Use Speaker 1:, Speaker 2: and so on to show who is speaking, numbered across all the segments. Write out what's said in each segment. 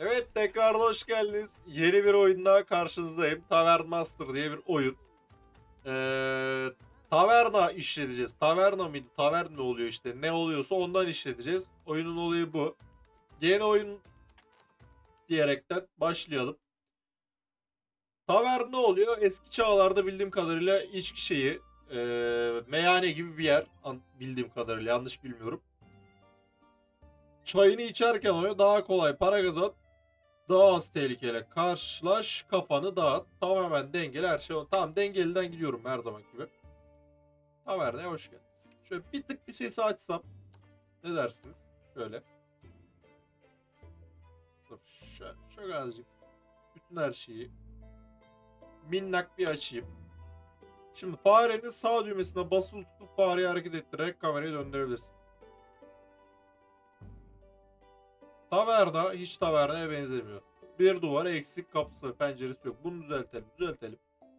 Speaker 1: Evet, tekrar hoş geldiniz. Yeni bir oyunda karşınızdayım. Tavern Master diye bir oyun. Ee, Taverna işleteceğiz. Taverna mıydı? Tavern mi oluyor işte? Ne oluyorsa ondan işleteceğiz. Oyunun olayı bu. Yeni oyun diyerekten başlayalım. Tavern ne oluyor? Eski çağlarda bildiğim kadarıyla içki şeyi, meyhane gibi bir yer. Bildiğim kadarıyla yanlış bilmiyorum. Çayını içerken oluyor. Daha kolay para kazan. Daha az tehlikeyle karşılaş, kafanı dağıt. Tamamen dengeli her şey. Tamam, dengeliden gidiyorum her zaman gibi. Taverna'ya hoş geldiniz. Şöyle bir tık bir sesi açsam. Ne dersiniz? Şöyle. Dur şöyle çok azıcık. Bütün her şeyi minnak bir açayım. Şimdi farenin sağ düğmesine basılı tutup fareyi hareket ettirerek kamerayı döndürebilirsin. Taverna hiç tavernaya benzemiyor. Bir duvar eksik, kapısı ve penceresi yok. Bunu düzeltelim. Düzeltelim.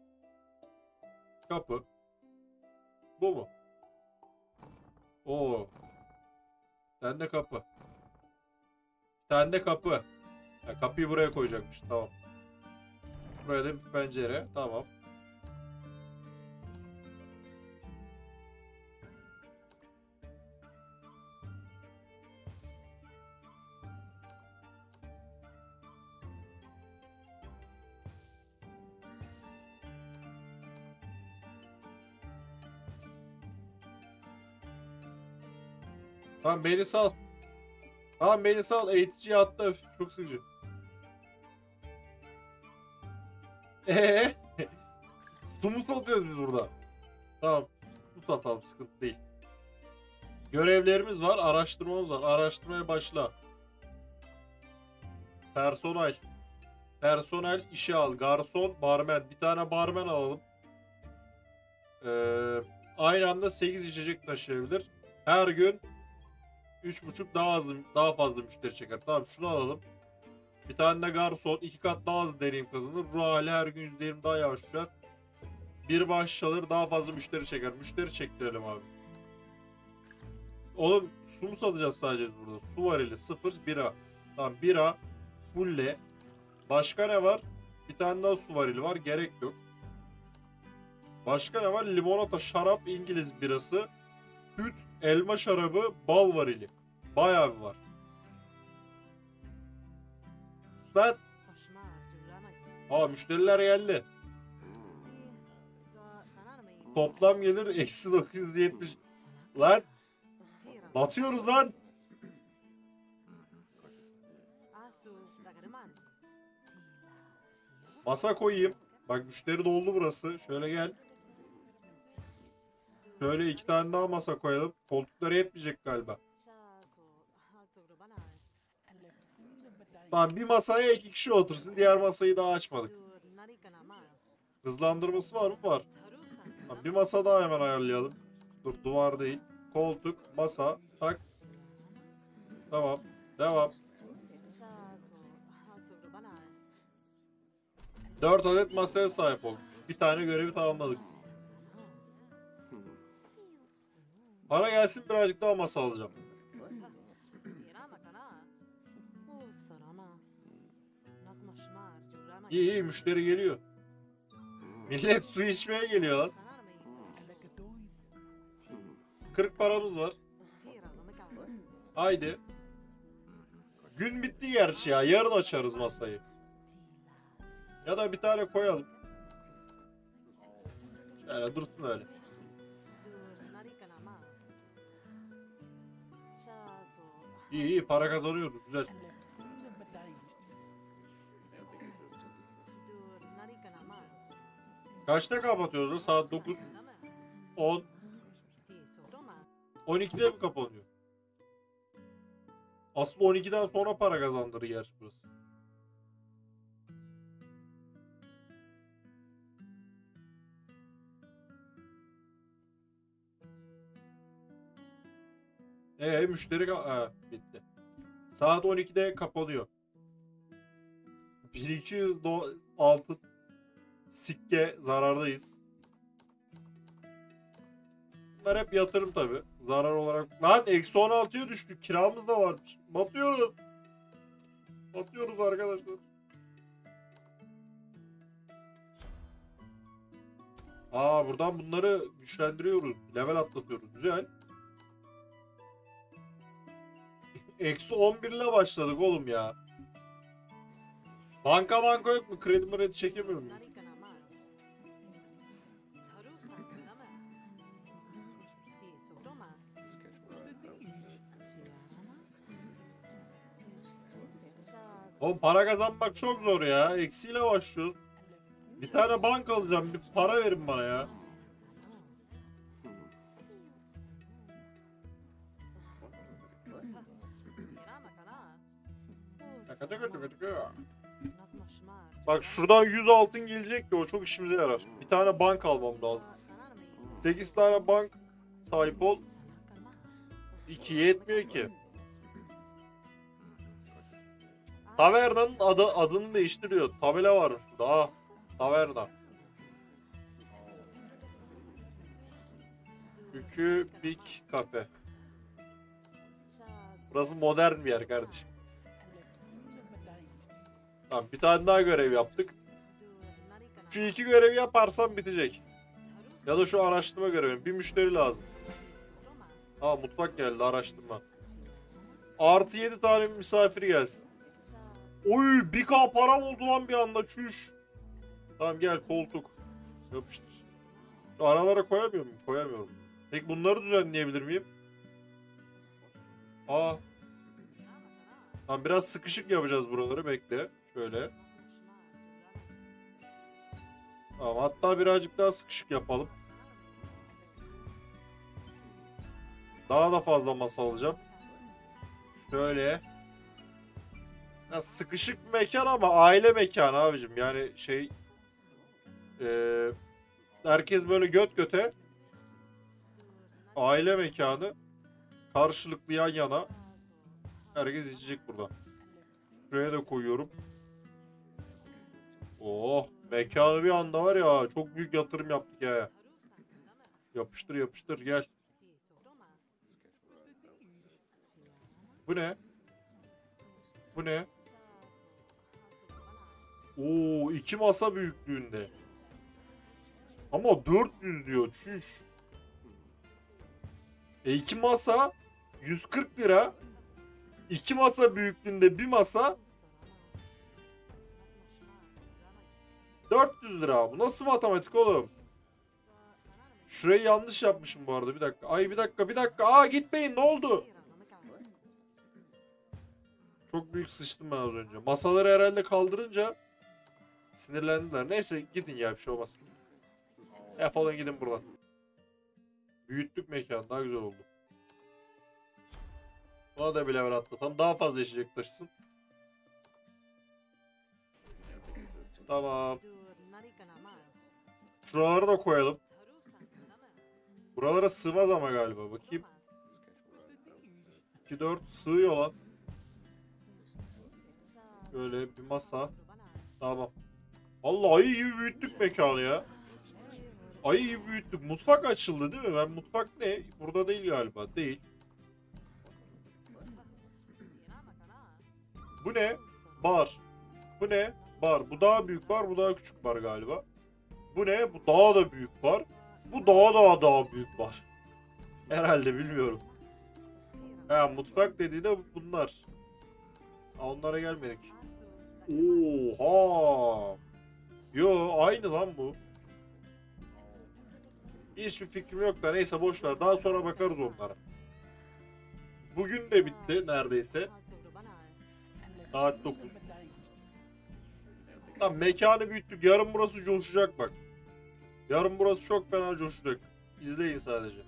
Speaker 1: Kapı. Bu mu? Oo. Sen de kapı. Bir tane de kapı. Ha, kapıyı buraya koyacakmış. Tamam. Buraya da bir pencere. Tamam. Tamam, beni sal. Tamam, beni sal. Eğiticiye atla. Öf, çok sıkıcı. Eee? Su mu satıyoruz biz burada? Tamam. Su satalım. Sıkıntı değil. Görevlerimiz var. Araştırmamız var. Araştırmaya başla. Personel. Personel işe al. Garson, barmen. Bir tane barmen alalım. Aynı anda 8 içecek taşıyabilir. Her gün 3,5 daha fazla müşteri çeker. Tamam, şunu alalım. Bir tane de garson 2 kat daha az deneyim kazanır. Ruh hali her gün %20 daha yavaş düşer. Bir bağış çalır, daha fazla müşteri çeker. Müşteri çektirelim abi. Oğlum, su mu satacağız sadece burada? Su varili 0 bira. Tamam, bira fulle. Başka ne var? Bir tane daha su varili var. Gerek yok. Başka ne var? Limonata, şarap, İngiliz birası, süt, elma şarabı, bal varili. Bayağı bir var. Lan. Aa, müşteriler geldi. Toplam gelir eksi 970. Lan. Batıyoruz lan. Masa koyayım. Bak, müşteri doldu burası. Şöyle gel. Şöyle 2 tane daha masa koyalım. Koltukları yetmeyecek galiba. Tamam, bir masaya 2 kişi otursun. Diğer masayı daha açmadık. Hızlandırması var mı? Var. Tamam, bir masa daha hemen ayarlayalım. Dur, duvar değil. Koltuk, masa, tak. Tamam. Devam. 4 adet masaya sahip olduk. Bir tane görevi tamamladık. Para gelsin, birazcık daha masa alacağım. İyi iyi, müşteri geliyor. Millet su içmeye geliyor lan. 40 paramız var. Haydi. Gün bitti gerçi ya. Yarın açarız masayı. Ya da bir tane koyalım. Şöyle dursun öyle. İyi iyi, para kazanıyoruz. Güzel. Kaçta kapatıyoruz da? Saat 9. 10. 12'de mi kapanıyor? Aslında 12'den sonra para kazandırır gerçi burası. Müşteri bitti. Saat 12'de kapanıyor. 1200 altın sikke zarardayız. Bunlar hep yatırım tabi. Zarar olarak. Lan eksi 16'ya düştük. Kiramız da varmış. Batıyoruz. Atıyoruz arkadaşlar. Aa, buradan bunları güçlendiriyoruz. Level atlatıyoruz. Güzel. Eksi 11 ile başladık oğlum ya. Banka yok mu? Kredi çekemiyor muyum? Oğlum para kazanmak çok zor ya. Eksiyle başlıyoruz. Bir tane bank alacağım. Bir para verin bana ya. Bak şuradan 100 altın gelecek de o çok işimize yarar. Bir tane bank almam lazım. 8 tane bank sahip ol. 2'ye yetmiyor ki. Taverna'nın adını değiştiriyor. Tabela var şurada. Ah, taverna. Çünkü Big Cafe. Burası modern bir yer kardeşim. Tamam, bir tane daha görev yaptık. Şu 2 görevi yaparsam bitecek. Ya da şu araştırma görevi. Bir müşteri lazım. Aa, mutfak geldi, araştırma. Artı 7 tane misafir gelsin. Oy, 1K param oldu lan bir anda, çüş. Tamam gel, koltuk. Yapıştır. Şu aralara koyamıyor muyum? Koyamıyorum. Peki bunları düzenleyebilir miyim? Aa. Tamam, biraz sıkışık yapacağız buraları, bekle. Şöyle. Tamam, hatta birazcık daha sıkışık yapalım. Daha da fazla masa alacağım. Şöyle. Ya sıkışık bir mekan ama aile mekanı abicim. Yani şey... herkes böyle göt göte. Aile mekanı. Karşılıklı yan yana. Herkes içecek burada. Şuraya da koyuyorum. Oh, mekanı bir anda var ya, çok büyük yatırım yaptık ya. Yapıştır yapıştır, gel. Bu ne? Bu ne? Oo, 2 masa büyüklüğünde. Ama 400 diyor, çüş. 2 masa 140 lira. 2 masa büyüklüğünde bir masa 400 lira. Bu nasıl matematik oğlum? Şurayı yanlış yapmışım bu arada, bir dakika. Ay, bir dakika. Aa, gitmeyin, ne oldu? Çok büyük sıçtım ben az önce. Masaları herhalde kaldırınca sinirlendiler. Neyse, gidin ya, bir şey olmaz. Defolun gidin buradan. Büyüttük mekanı, daha güzel oldu. Buna da bir level atlatalım. Daha fazla içecek taşısın. Tamam. Şuraları da koyalım. Buralara sığmaz ama galiba. Bakayım. 2-4 sığıyor lan. Böyle bir masa. Tamam. Vallahi ayı gibi büyüttük mekanı ya. Ayı gibi büyüttük. Mutfak açıldı değil mi? Ben mutfak ne? Burada değil galiba. Değil. Bu ne? Bar. Bu ne? Bar. Bu daha büyük bar. Bu daha küçük bar galiba. Bu ne? Bu daha da büyük bar. Bu daha büyük bar. Herhalde, bilmiyorum. Ha, mutfak dediği de bunlar. Ha, onlara gelmedik. Oha. Yo, aynı lan bu. Hiçbir fikrim yok da neyse, boş ver. Daha sonra bakarız onlara. Bugün de bitti neredeyse. Saat 9. Tamam, mekanı büyüttük. Yarın burası coşacak bak. Yarın burası çok fena coşacak. İzleyin sadece.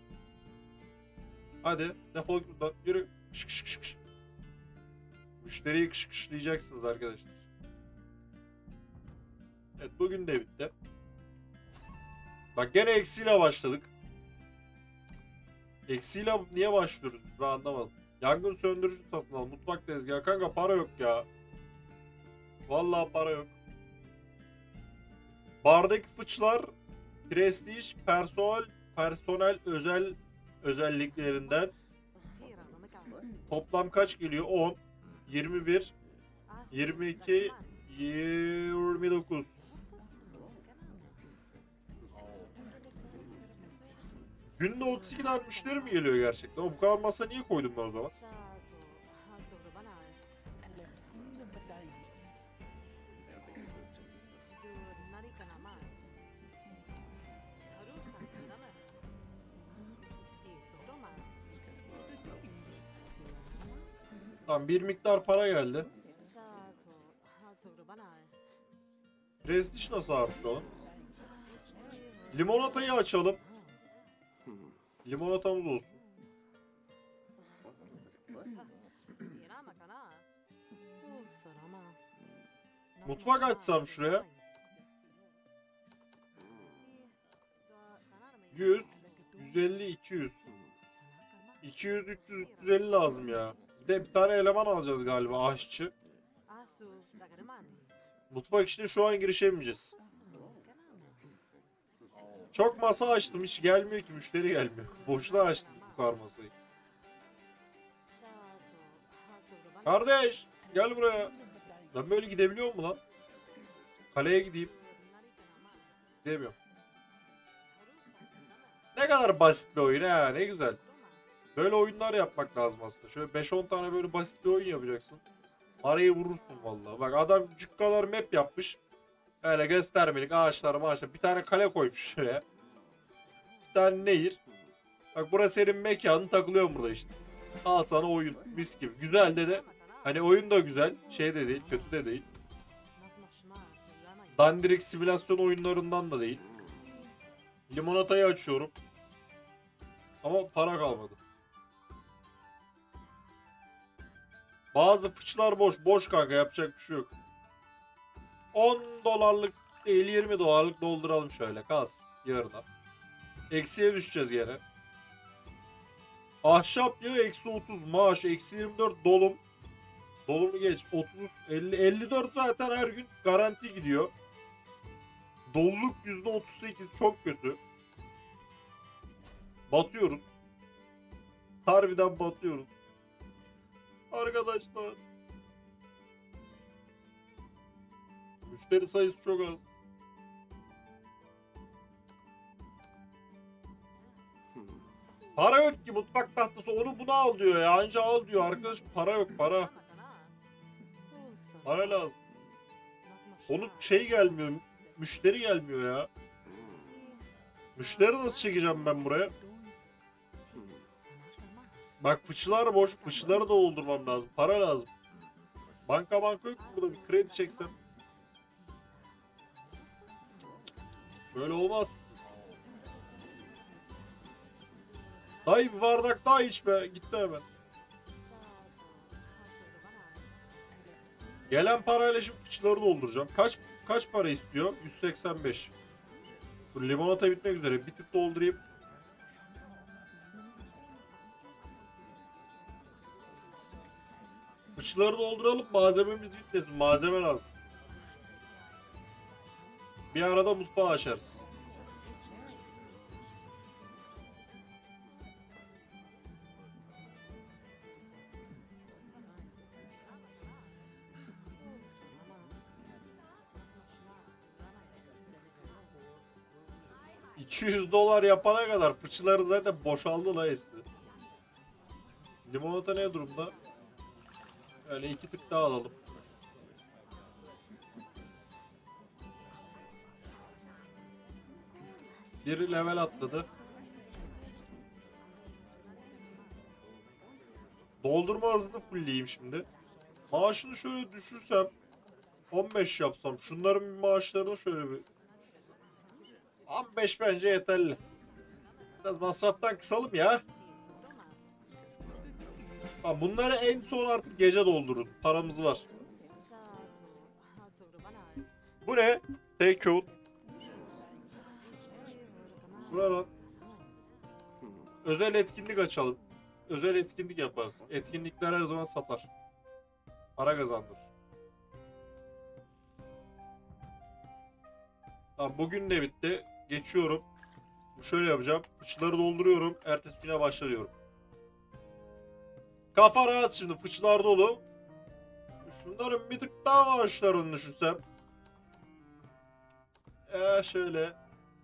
Speaker 1: Hadi defol git buradan. Yürü. Kış kış kış kış. Müşteriyi kış kışlayacaksınız arkadaşlar. Evet, bugün de bitti. Bak, gene eksiyle başladık. Eksiyle niye başlıyoruz ben anlamadım. Yangın söndürücü satın al. Mutfak tezgahı. Kanka para yok ya. Vallahi para yok. Bardaki fıçlar prestij, personel özel özelliklerinden toplam kaç geliyor? 10, 21, 22, 29. Günde 32 tane müşteri mi geliyor gerçekten? Ama bu kadar masa niye koydum ben o zaman? Tamam, bir miktar para geldi. Prestij nasıl arttı oğlum? Limonatayı açalım. Limonatamız olsun. Mutfak açsam şuraya. 100, 150, 200. 200, 300, 350 lazım ya. Bir de bir tane eleman alacağız galiba, aşçı. Mutfak işine şu an girişemeyeceğiz. Çok masa açtım, hiç gelmiyor ki, müşteri gelmiyor. Boşuna açtım bu kadar masayı. Kardeş gel buraya. Ben böyle gidebiliyor mu lan? Kaleye gideyim. Gidemiyorum. Ne kadar basit bir oyun ha, ne güzel. Böyle oyunlar yapmak lazım aslında. Şöyle 5-10 tane böyle basit bir oyun yapacaksın. Parayı vurursun vallahi. Bak adam cukkalar map yapmış. Öyle göstermelik ağaçlar maaşlar. Bir tane kale koymuş şuraya. Bir tane nehir. Bak burası senin mekanın, takılıyorsun burada işte. Al sana oyun, mis gibi. Güzel de hani oyun da güzel. Şey de değil, kötü de değil. Dandirik simülasyon oyunlarından da değil. Limonatayı açıyorum. Ama para kalmadı. Bazı fıçılar boş. Boş kanka, yapacak bir şey yok. 10 dolarlık değil 20 dolarlık dolduralım şöyle. Kalsın yarına. Eksiye düşeceğiz gene. Ahşap yağı eksi 30. Maaş eksi 24 dolum. Dolumu geç. 30, 50, 54 zaten her gün garanti gidiyor. Doluluk %38 çok kötü. Batıyoruz. Harbiden batıyoruz. Arkadaşlar. Müşteri sayısı çok az. Para yok ki, mutfak tahtası onu bunu al diyor ya. Anca al diyor arkadaş, para yok para. Para lazım. Onun şey gelmiyor. Müşteri gelmiyor ya. Müşteri nasıl çekeceğim ben buraya? Bak fıçılar boş. Fıçıları da doldurmam lazım. Para lazım. Banka yok mu burada, bir kredi çeksem. Böyle olmaz. Dayı bir bardak daha iç be. Gitti hemen. Gelen parayla şimdi fıçıları dolduracağım. Kaç para istiyor? 185. Bu limonata bitmek üzere. Bir tık doldurayım. Fıçıları dolduralım. Malzememiz bitmesin. Malzeme lazım. Bir arada mutfağı açarız. $200 yapana kadar fıçıları zaten boşaldı la hepsi. Limonata ne durumda? Öyle 2 tık daha alalım. Bir level atladı. Doldurma hızını fullleyeyim şimdi. Maaşını şöyle düşürsem 15 yapsam, şunların bir maaşlarını şöyle bir 15 bence yeterli. Biraz masraftan kısalım ya. Tamam, bunları en son artık gece doldurun. Paramız var. Bu ne? Take out. Buranın özel etkinlik açalım. Özel etkinlik yaparız. Etkinlikler her zaman satar. Para kazandır. Tamam, bugün de bitti. Geçiyorum. Şöyle yapacağım. Fıçıları dolduruyorum. Ertesi güne başlıyorum. Kafa rahat şimdi. Fıçılar dolu. Şunların bir tık daha maaşlarını düşünsem. Şöyle.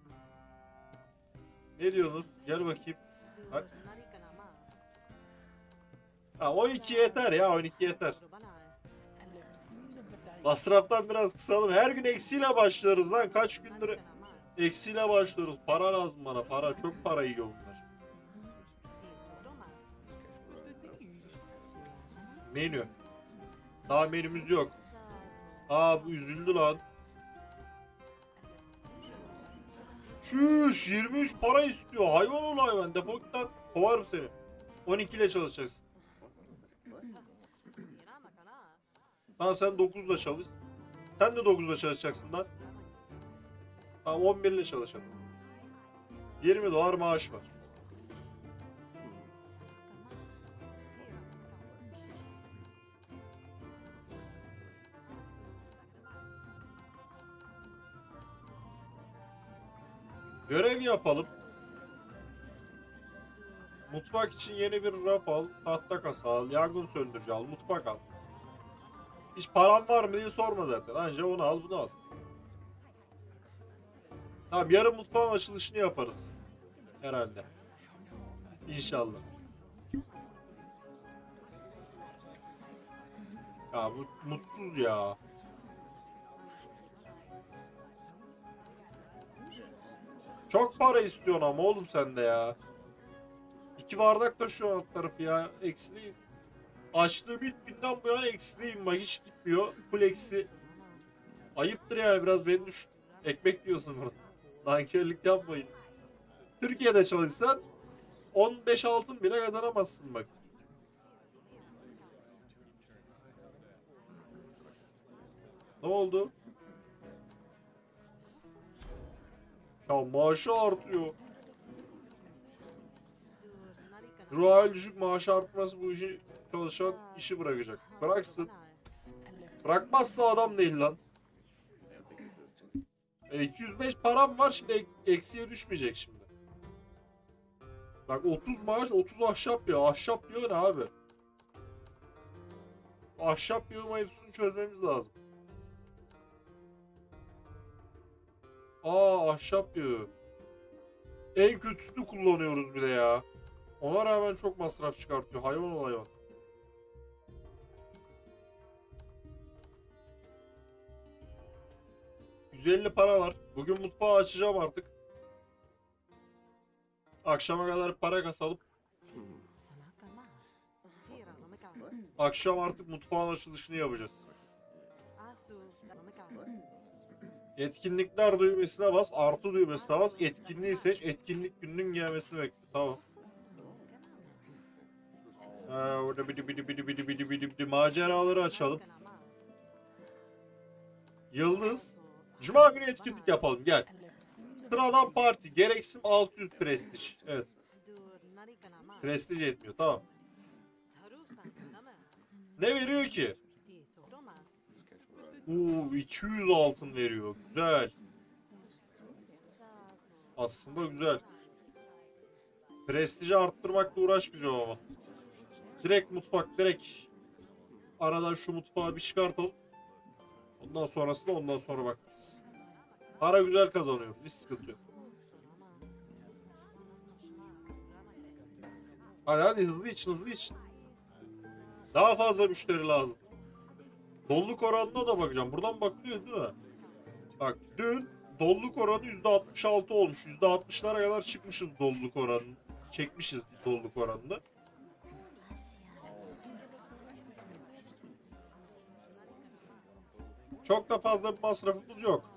Speaker 1: Ne diyorsunuz? Gel bakayım. Ha 12 yeter ya, 12 yeter. Masraftan biraz kısalım. Her gün eksiyle başlıyoruz lan. Kaç gündür eksiyle başlıyoruz. Para lazım bana. Para. Çok para yiyor bunlar. Menü. Daha menümüz yok. Aa bu üzüldü lan. Şuş 23 para istiyor. Hayvan ol hayvan. Defol git lan. Kovarım seni. 12 ile çalışacaksın. Tamam sen 9 ile çalış. Sen de 9 ile çalışacaksın lan. Tamam 11 ile çalışalım. 20 dolar maaş var. Görev yapalım. Mutfak için yeni bir raf al, tahta kasa al, yangın söndürücü al, mutfak al. Hiç param var mı diye sorma zaten. Anca onu al, bunu al. Tamam yarın mutfağın açılışını yaparız. Herhalde. İnşallah. Ya bu mutsuz ya. Çok para istiyorsun ama oğlum sen de ya. 2 bardak da şu alt tarafı ya. Eksideyiz. Açtığım ilk günden bu yana eksideyim bak hiç gitmiyor. Full eksi. Ayıptır yani biraz beni düşün. Ekmek yiyorsun burada. Nankörlük yapmayın. Türkiye'de çalışsan 15 altın bile kazanamazsın bak. Ne oldu? Ya maaşı artıyor. Ruhal düşük maaşı artması bu işi çalışan işi bırakacak. Bıraksın. Bırakmazsa adam değil lan. 205 param var şimdi eksiye düşmeyecek şimdi. Bak 30 maaş 30 ahşap ya. Ahşap yağı ne abi? Ahşap yağı mevzusunu çözmemiz lazım. Ahşap yağı. En kötüsünü kullanıyoruz bir de ya. Ona rağmen çok masraf çıkartıyor. Hayvan ol hayvan. %150 para var. Bugün mutfağı açacağım artık. Akşama kadar para kasalım. Akşam artık mutfağın açılışını yapacağız. Etkinlikler düğmesine bas. Artı düğmesine bas. Etkinliği seç. Etkinlik gününün gelmesini bekle. Tamam. Orada bidi maceraları açalım. Yıldız. Cuma günü etkinlik yapalım. Gel. Sıradan parti. Gereksin 600 prestij. Evet. Prestij etmiyor. Tamam. Ne veriyor ki? 200 altın veriyor. Güzel. Aslında güzel. Prestiji arttırmakla uğraşmayacağım ama. Direkt mutfak. Direkt. Aradan şu mutfağı bir çıkartalım. Ondan sonra bakarız. Para güzel kazanıyoruz. Hiç sıkıntı yok. Hadi hızlı için. Daha fazla müşteri lazım. Doluluk oranına da bakacağım. Buradan bakılıyor değil mi? Bak dün doluluk oranı %66 olmuş. %60'lara kadar çıkmışız doluluk oranını. Çekmişiz doluluk oranını. Çok da fazla bir masrafımız yok.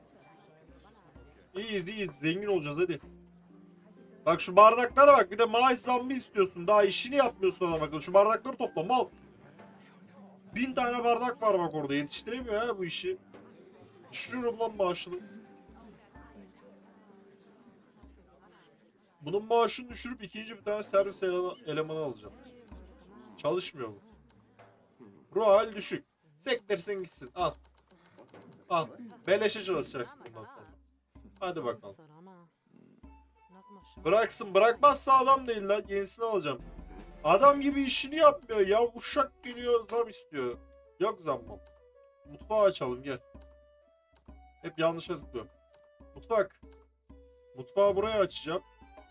Speaker 1: İyiyiz. Zengin olacağız hadi. Bak şu bardaklara bak. Bir de maaş zammı istiyorsun. Daha işini yapmıyorsun ona bakın. Şu bardakları topla mal. 1000 tane bardak var bak orada. Yetiştiremiyor ha bu işi. Düşürüyorum lan maaşını. Bunun maaşını düşürüp ikinci bir tane servis elemanı alacağım. Çalışmıyor bu. Ruh hal düşük. Sektirsin gitsin. Al. Al. Beleşe çalışacaksın bundan sonra. Hadi bakalım. Bıraksın. Bırakmazsa adam değil lan. Yenisini alacağım. Adam gibi işini yapmıyor ya. Uşak geliyor zam istiyor. Yok zammam. Mutfağı açalım gel. Hep yanlışa tıklıyorum. Mutfak. Mutfağı buraya açacağım.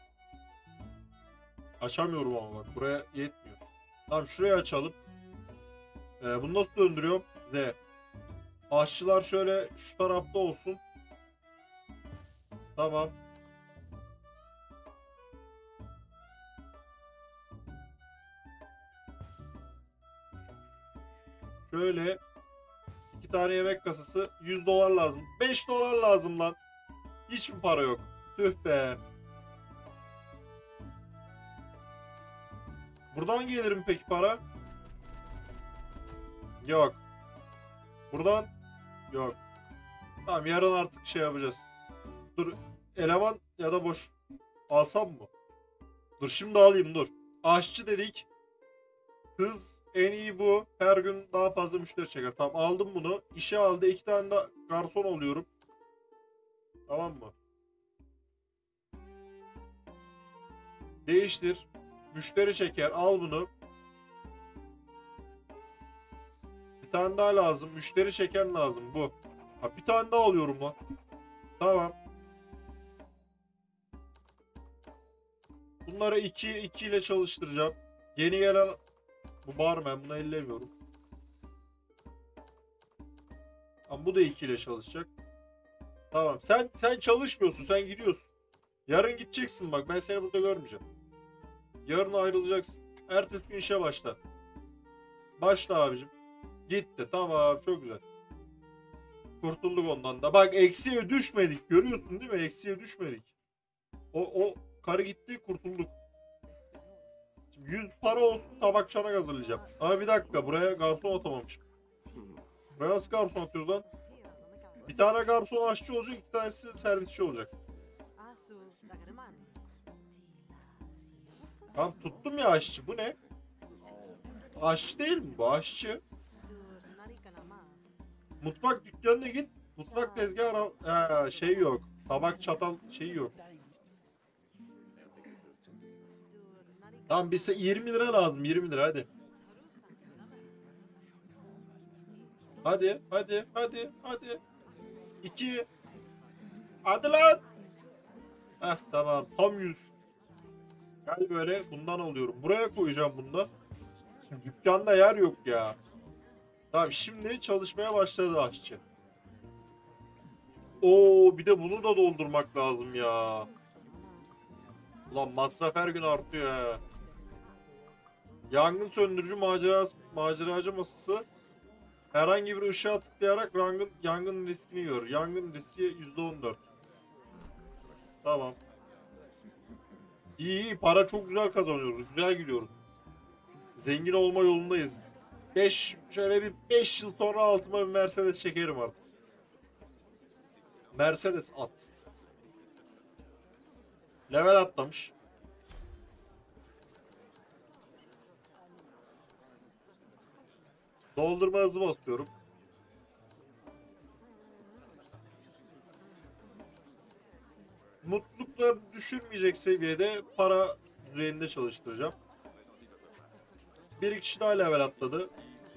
Speaker 1: Açamıyorum ama bak buraya yetmiyor. Tamam şuraya açalım. Bunu nasıl döndürüyorum? Z. Aşçılar şöyle şu tarafta olsun. Tamam. Şöyle 2 tane yemek kasası, $100 lazım. $5 lazım lan. Hiç mi para yok? Tüh be. Buradan gelir mi peki para? Yok. Buradan? Yok. Tamam yarın artık şey yapacağız. Dur eleman ya da boş. Alsam mı? Dur şimdi alayım dur. Aşçı dedik. Hız en iyi bu. Her gün daha fazla müşteri çeker. Tamam aldım bunu. İşe aldı. 2 tane de garson oluyorum. Tamam mı? Değiştir. Müşteri çeker. Al bunu. Bir tane daha lazım. Müşteri çeker lazım bu. Ha, bir tane daha alıyorum lan. Tamam. Bunları 2 ile çalıştıracağım. Yeni gelen bu barman, bunu ellemiyorum. Ama bu da 2 ile çalışacak. Tamam. Sen çalışmıyorsun. Sen gidiyorsun. Yarın gideceksin bak. Ben seni burada görmeyeceğim. Yarın ayrılacaksın. Ertesi gün işe başla. Başla abicim. Gitti. Tamam. Çok güzel. Kurtulduk ondan da. Bak eksiye düşmedik. Görüyorsun değil mi? Eksiye düşmedik. O karı gitti. Kurtulduk. Şimdi 100 para olsun tabak çanak hazırlayacağım. Ama bir dakika. Buraya garson atamamışım. Buraya nasıl garson atıyoruz lan? Bir tane garson aşçı olacak. 2 tanesi servisçi olacak. Tamam tuttum ya aşçı. Bu ne? Aşçı değil mi bu? Aşçı. Mutfak dükkanına git. Mutfak tezgahı şey yok. Tabak çatal şeyi yok. Tamam bize 20 lira lazım. 20 lira hadi. Hadi. 2. Hadi lan. Heh tamam. Tam 100. Gel böyle bundan alıyorum. Buraya koyacağım bunda. Dükkanda yer yok ya. Tamam şimdi çalışmaya başladı aşçı. Oo bir de bunu da doldurmak lazım ya. Ulan masraf her gün artıyor ya. Yangın söndürücü maceracı masası. Herhangi bir ışığa tıklayarak yangın riskini gör. Yangın riski %14. Tamam. İyi para çok güzel kazanıyoruz. Güzel gidiyoruz. Zengin olma yolundayız. Şöyle bir 5 yıl sonra altıma bir Mercedes çekerim artık. Mercedes at. Level atlamış. Doldurma hızı basıyorum. Mutlulukları düşürmeyecek seviyede para düzeyinde çalıştıracağım. Bir kişi daha level atladı.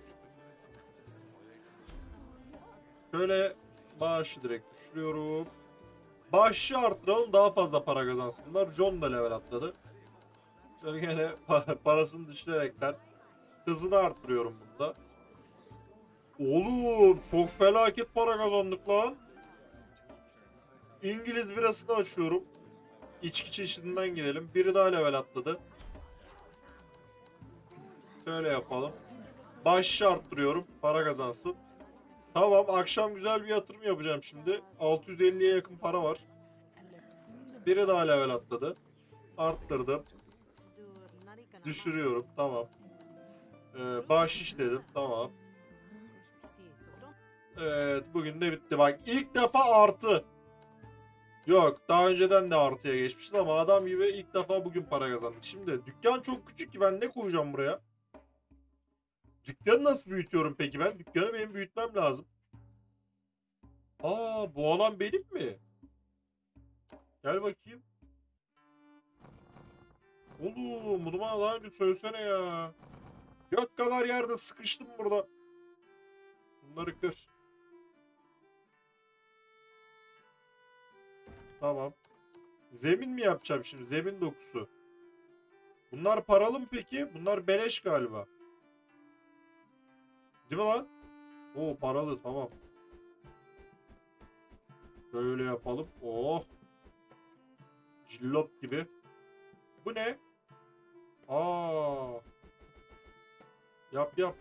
Speaker 1: Şöyle bağışı direkt düşürüyorum. Bağışı arttıralım daha fazla para kazansınlar. John da level atladı. Şöyle gene parasını düşürerekten hızını arttırıyorum bunda. Oğlum çok felaket para kazandık lan. İngiliz birasını açıyorum. İçki çeşidinden gidelim. Biri daha level atladı. Şöyle yapalım. Baş arttırıyorum. Para kazansın. Tamam akşam güzel bir yatırım yapacağım şimdi. 650'ye yakın para var. Biri daha level atladı. Arttırdım. Düşürüyorum. Tamam. Bahşiş dedim. Tamam. Evet bugün de bitti. Bak ilk defa artı. Yok daha önceden de artıya geçmişiz ama adam gibi ilk defa bugün para kazandık. Şimdi dükkan çok küçük ki ben ne koyacağım buraya? Dükkanı nasıl büyütüyorum peki ben? Dükkanı benim büyütmem lazım. Aa bu alan benim mi? Gel bakayım. Oğlum bunu bana daha önce söylesene ya. Göt kadar yerde sıkıştım burada. Bunları kır. Tamam. Zemin mi yapacağım şimdi? Zemin dokusu. Bunlar paralı mı peki? Bunlar beleş galiba. Değil mi lan? Oo paralı, tamam. Böyle yapalım. Oh. Cillop gibi. Bu ne? Aa. Yap yap.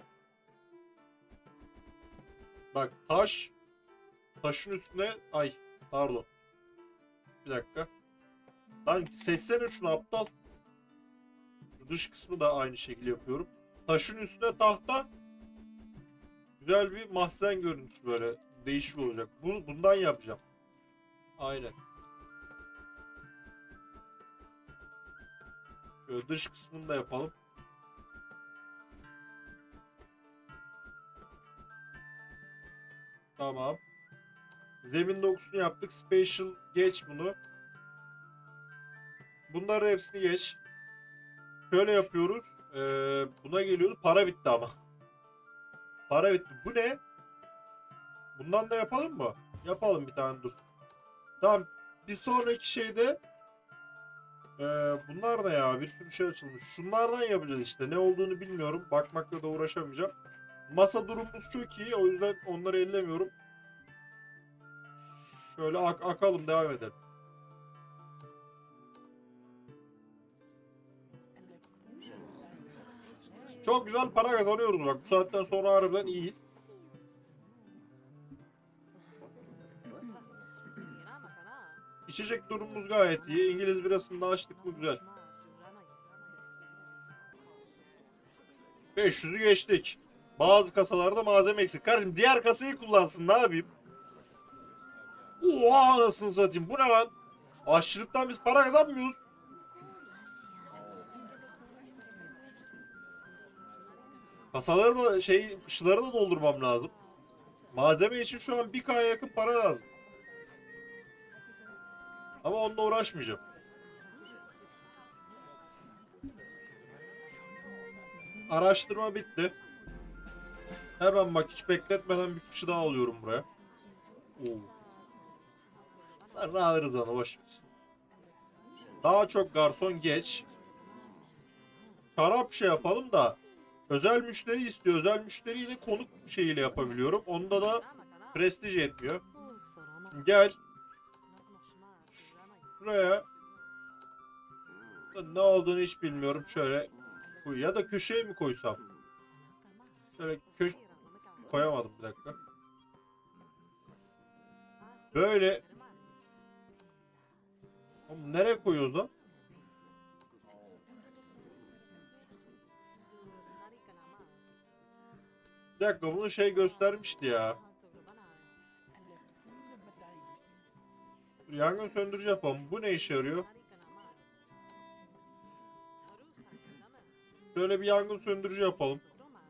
Speaker 1: Bak taş. Taşın üstüne. Ay pardon. Bir dakika. Lan seçsene şunu aptal. Şu dış kısmı da aynı şekilde yapıyorum. Taşın üstüne tahta. Güzel bir mahzen görüntüsü böyle. Değişik olacak. Bundan yapacağım. Aynen. Şöyle dış kısmını da yapalım. Tamam. Zemin dokusunu yaptık. Special geç bunu. Bunların hepsini geç. Şöyle yapıyoruz. Buna geliyoruz. Para bitti ama. Para bitti. Bu ne? Bundan da yapalım mı? Yapalım bir tane dur. Tamam. Bir sonraki şeyde bunlar ne ya? Bir sürü şey açılmış. Şunlardan yapacağız işte. Ne olduğunu bilmiyorum. Bakmakla da uğraşamayacağım. Masa durumumuz çok iyi. O yüzden onları ellemiyorum. Şöyle akalım, devam edelim. Çok güzel para kazanıyoruz bak. Bu saatten sonra harbiden iyiyiz. İçecek durumumuz gayet iyi. İngiliz birasını da açtık mı güzel. 500'ü geçtik. Bazı kasalarda malzeme eksik. Kardeşim diğer kasayı kullansın, ne yapayım? Oha anasını satayım. Bu ne lan? Aşçılıktan biz para kazanmıyoruz. Kasaları da fışları da doldurmam lazım. Malzeme için şu an 1K'ya yakın para lazım. Ama onunla uğraşmayacağım. Araştırma bitti. Hemen bak hiç bekletmeden bir fışı daha alıyorum buraya. Oo. Sonra alırız onu, boş ver. Daha çok garson geç. Şarap şey yapalım da özel müşteri istiyor. Özel müşteriyi de konuk şeyiyle yapabiliyorum. Onda da prestij yetmiyor. Şimdi gel. Şuraya. Ne olduğunu hiç bilmiyorum. Şöyle koy. Ya da köşeye mi koysam? Şöyle koyamadım, bir dakika. Böyle. Oğlum nereye koyuyoruz lan? Bir dakika, bunu şey göstermişti ya. Yangın söndürücü yapalım. Bu ne işe yarıyor? Şöyle bir yangın söndürücü yapalım.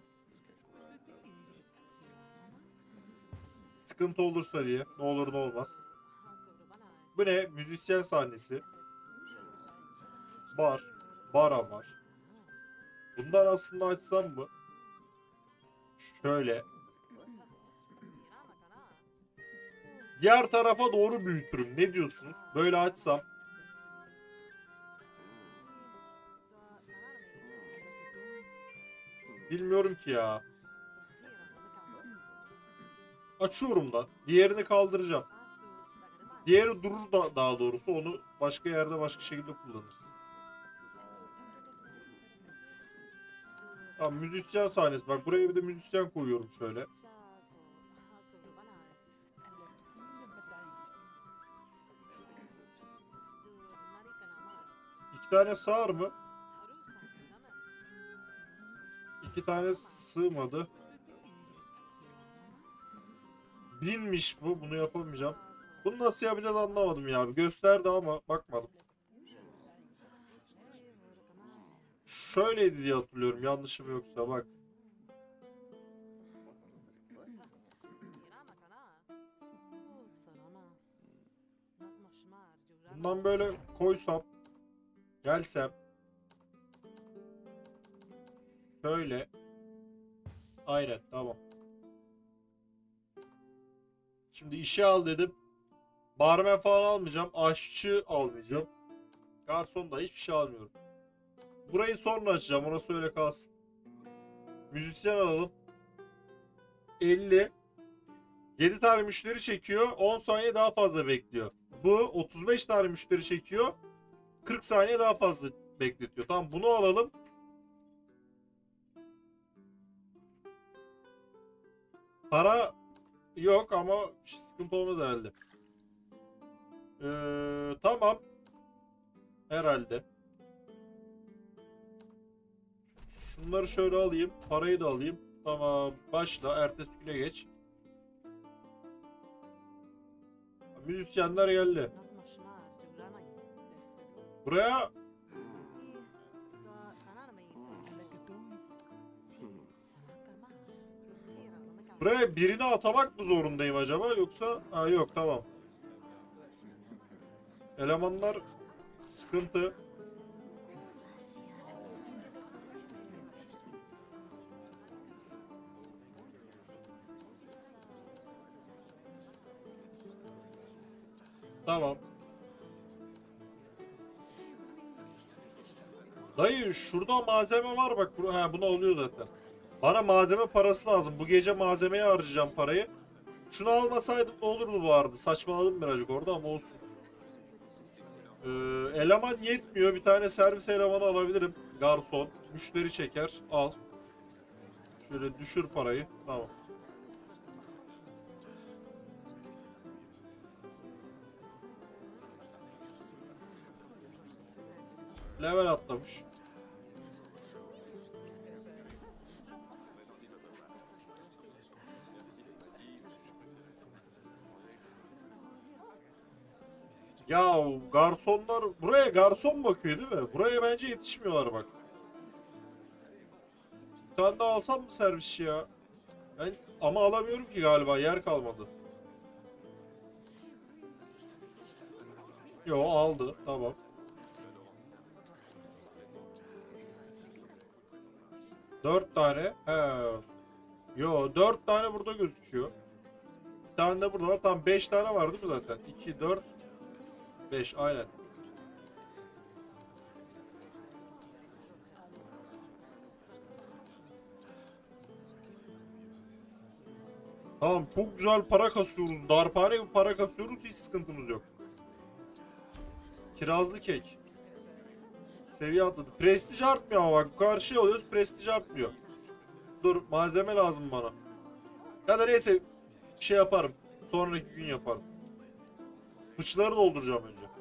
Speaker 1: Sıkıntı olursa diye. Ne olur ne olmaz. Bu ne? Müzisyen sahnesi. Bar. Bara var. Bundan aslında açsam mı? Şöyle. Diğer tarafa doğru büyütürüm. Ne diyorsunuz? Böyle açsam. Bilmiyorum ki ya. Açıyorum da. Diğerini kaldıracağım. Diğeri durur da, daha doğrusu onu başka yerde başka şekilde kullanırız. Tamam, müzisyen sahnesi. Bak buraya bir de müzisyen koyuyorum şöyle. İki tane sığar mı? İki tane sığmadı. Binmiş bu. Bunu yapamayacağım. Bunu nasıl yapacağız anlamadım ya. Gösterdi ama bakmadım. Şöyleydi diye hatırlıyorum. Yanlışım yoksa bak. Bundan böyle koysam. Gelsem. Şöyle. Aynen, tamam. Şimdi işe al dedim. Barmen falan almayacağım. Aşçı almayacağım. Garson da hiçbir şey almıyorum. Burayı sonra açacağım. Ona söyle kalsın. Müzisyen alalım. 50. 7 tane müşteri çekiyor. 10 saniye daha fazla bekliyor. Bu 35 tane müşteri çekiyor. 40 saniye daha fazla bekletiyor. Tamam, bunu alalım. Para yok ama sıkıntı olmaz herhalde. Tamam. Herhalde. Şunları şöyle alayım. Parayı da alayım. Tamam. Başla. Ertesi güne geç. Müzisyenler geldi. Buraya birini atamak mı zorundayım acaba, yoksa yok, tamam. Elemanlar sıkıntı. Tamam. Dayı şurada malzeme var bak. Bunu alıyor zaten. Bana malzeme parası lazım. Bu gece malzemeye harcayacağım parayı. Şunu almasaydım ne olurdu bu arada? Saçmaladım birazcık orada ama olsun. Eleman yetmiyor. Bir tane servis elemanı alabilirim. Garson. Müşteri çeker. Al. Şöyle düşür parayı. Tamam. Level atlamış. Ya garsonlar buraya garson bakıyor değil mi? Buraya bence yetişmiyorlar bak. Bir tane daha alsam mı servisçi ya? Ben ama alamıyorum ki galiba, yer kalmadı. Yo, aldı, tamam. Dört tane. He. Yo, 4 tane burada gözüküyor. Bir tane de burada var. Tamam, 5 tane var değil mi zaten? 2, 4, 5 aynen. Tamam, çok güzel para kasıyoruz. Darphane gibi para kasıyoruz. Hiç sıkıntımız yok. Kirazlı kek. Seviye atladı. Prestij artmıyor ama bak. Bu kadar şey alıyoruz. Prestij artmıyor. Dur, malzeme lazım bana. Ya da neyse, bir şey yaparım. Sonraki gün yaparım. Fıçıları dolduracağım önce.